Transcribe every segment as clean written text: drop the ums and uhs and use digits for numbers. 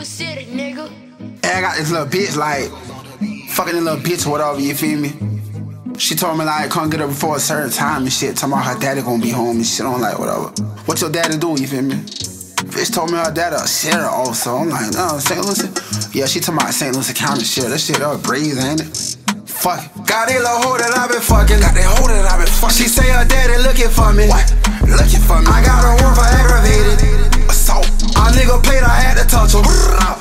You said it, nigga. And I got this little bitch, like, fucking this little bitch or whatever, you feel me? She told me, like, come get her before a certain time and shit. Talking about her daddy gonna be home and shit. I'm like, whatever. What your daddy do, you feel me? Bitch told me her daddy a sheriff also. I'm like, no, St. Lucie? Yeah, she talking about St. Lucie County shit. That shit up breeze, ain't it? Fuck it. Got that little hoe that I been fucking. Got that hoe that I been fucking. She say her daddy looking for me. What? Looking for me. I got her one for aggravated assault. Our nigga played, I had to touch him.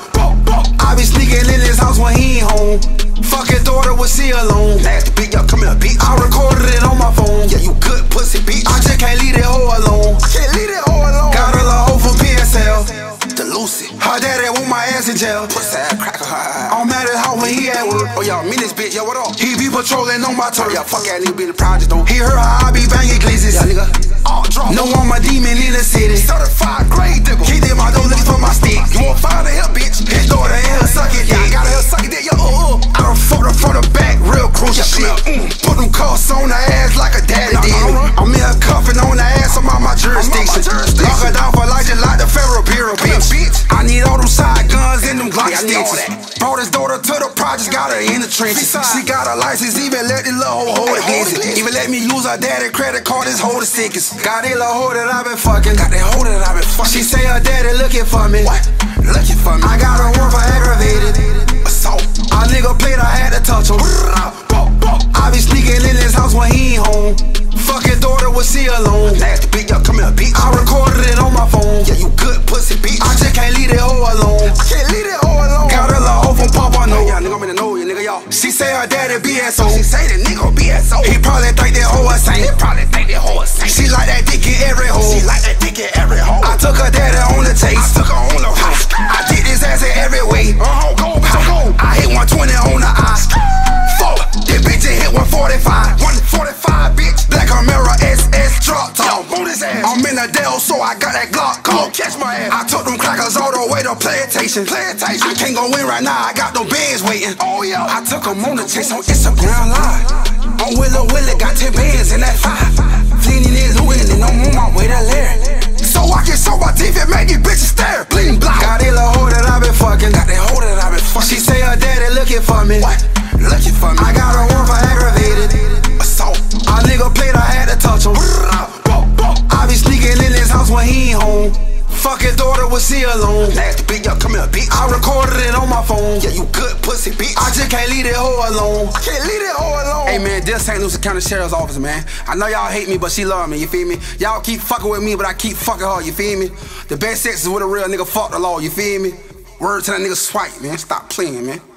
I be sneaking in his house when he ain't home. Fucking daughter was she alone. Nasty bitch, yo, come here, bitch. I recorded it on my phone. Yeah, you good pussy, bitch. I just can't leave that hoe alone. I can't leave that hoe alone. Got a little hoe from PSL. The Lucy. Her daddy want my ass in jail. Pussy ass cracker. I'm mad at how when he at work. Oh, y'all mean this bitch, yo, what up? He be patrolling on my turf. Yeah, fuck that nigga be in the project, though. He heard how I be banging glizzies. Yeah, nigga. All drunk. No, I'm a demon in the city. Certified grade digger. Keep them out, don't look for my stick. You won't find a hell, bitch. His daughter in her suck it. Yeah, I got her suck it, yo, I done fucked her from the back, real crucial shit. Put them cuffs on her ass like a daddy did. I'm in her cuffing on her ass, I'm on my jurisdiction. Lock her down for life just like the Federal Bureau, bitch. I need all them side guns and them Glock stitches. Brought his daughter to the projects, got her in the trenches. She got her license, even let this little hoe hold it glizzy. Even let me use her daddy credit card, this hoe the sickest. Got that little hoe that I been fucking. Got that hoe that I been fucking. She say her daddy looking for me. What? Looking for me. I got her one for aggravated assault. Our nigga played, I had to touch him. I be sneaking in his house when he ain't home. Fucking daughter was she alone. Nasty bitch, yo, come here, bitch. I recorded it on my phone. Yeah, you good pussy, bitch. I just can't leave that hoe alone. I can't leave that hoe alone. Got a little hoe from Papa, no. Yeah, nigga, I'm in the know you, nigga, y'all. She say her daddy BSO. She say that nigga BSO. He probably think that hoe a saint. He probably think that hoe a saint. She like that dick in every hoe. She like that dick in every hoe. I took her daddy on the taste. I took her on the hoe. I did his ass in every way. Go. I hit 120 on the eye. Fuck, that bitch just hit 145. 145, bitch. Black Camaro SS drop top. On his ass. I'm in the Dell, so I got that Glock. Come catch my ass. I took them crackers all the way to Plantation. I can't go in right now, I got them bands waiting. Oh yeah. I took them on the chase on Instagram Live. I'm Willie, got 10 bands in that 5. Fleeing is looting and I'm on my way to Larry. So I can show my teeth and make these bitches stare. Bleeding block. Got that little hoe that I been fucking. Got that hoe that I been fucking. She say her daddy looking for me. What? Looking for me. I got her one for aggravated assault. Our nigga played, I had to touch him. I be sneaking in his house when he ain't home. Fucking daughter was she alone. Nasty bitch, yo, come here, bitch. I recorded it on my phone. Yeah, you good pussy, bitch. I just can't leave that hoe alone. I can't leave that hoe alone. Hey man, this St. Lucie County Sheriff's Office, man. I know y'all hate me, but she love me, you feel me? Y'all keep fucking with me, but I keep fucking her, you feel me? The best sex is with a real nigga fuck the law, you feel me? Word to that nigga Swipe, man. Stop playing, man.